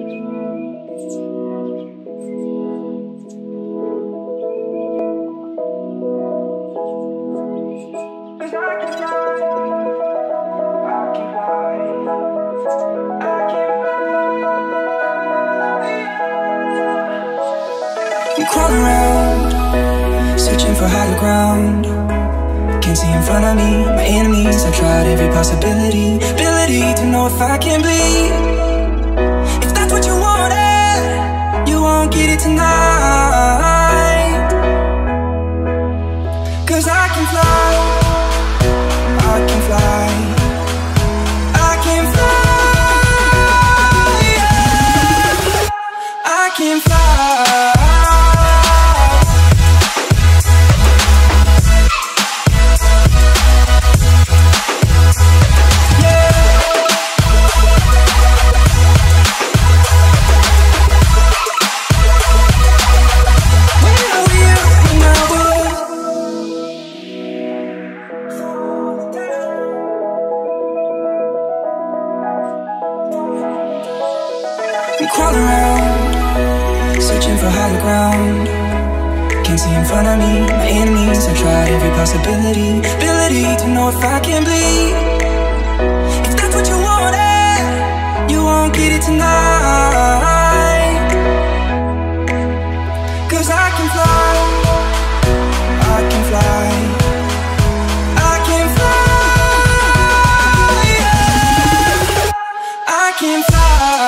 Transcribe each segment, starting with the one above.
Crawl around, searching for higher ground. Can't see in front of me, my enemies. I tried every possibility, ability to know if I can bleed. If that's what you wanted, you won't get it tonight. 'Cause I can fly, I can fly, I can fly, yeah. I can fly. Crawl around, searching for higher ground. Can't see in front of me, my enemies. I tried every possibility, ability to know if I can bleed. If that's what you wanted, you won't get it tonight. 'Cause I can fly, I can fly, I can fly, yeah. I can fly.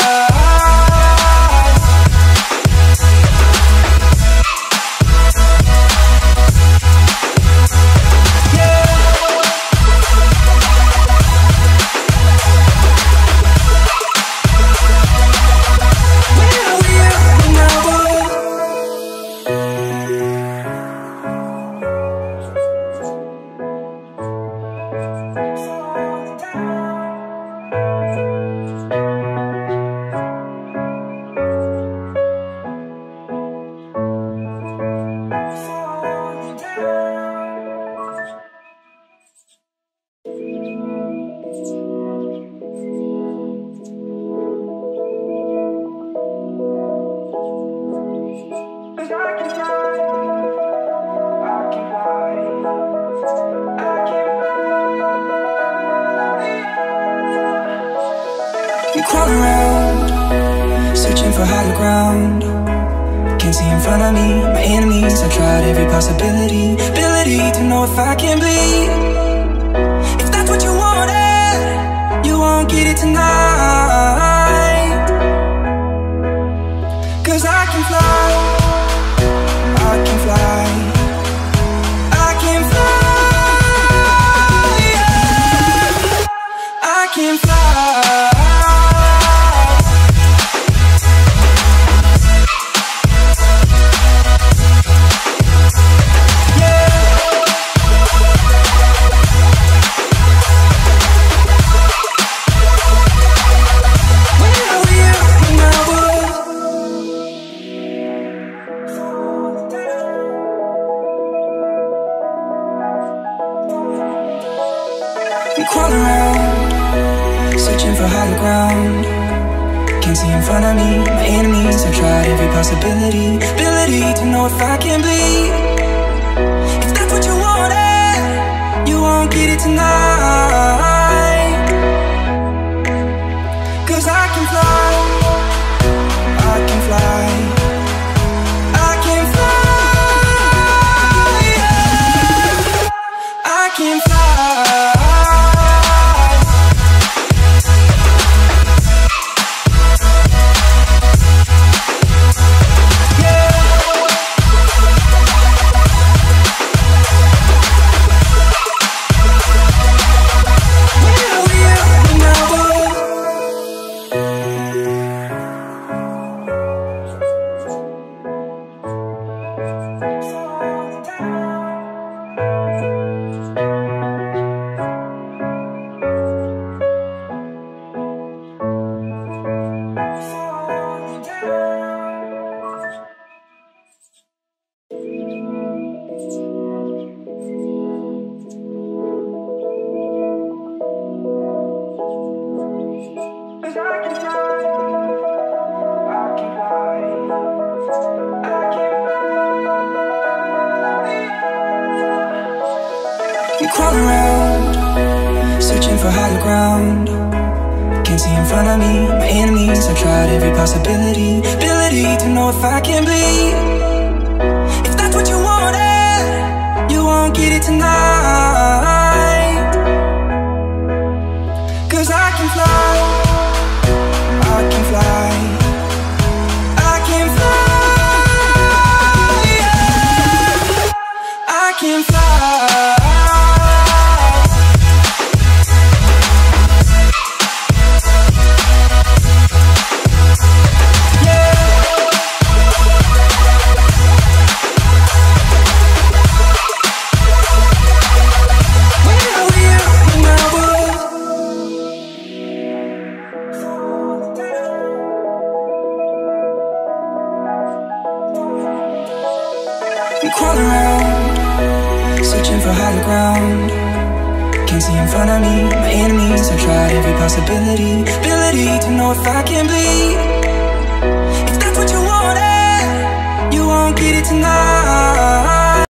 Crawl around, searching for higher ground. Can't see in front of me, my enemies. I tried every possibility, ability to know if I can bleed. If that's what you wanted, you won't get it tonight. 'Cause I can fly, I can fly, I can fly, yeah. I can fly. Crawl around, searching for higher ground. Can't see in front of me, my enemies. I tried every possibility, ability to know if I can bleed. If that's what you wanted, you won't get it tonight. 'Cause I can fly, I can fly, I can fly, yeah. I can fly. crawl around, searching for higher ground. Can't see in front of me, my enemies. I tried every possibility, ability to know if I can bleed. If that's what you wanted, you won't get it tonight. 'Cause I can fly, I can fly, I can fly, yeah. I can fly. Crawl around, searching for higher ground. Can't see in front of me, my enemies. I tried every possibility, ability to know if I can bleed.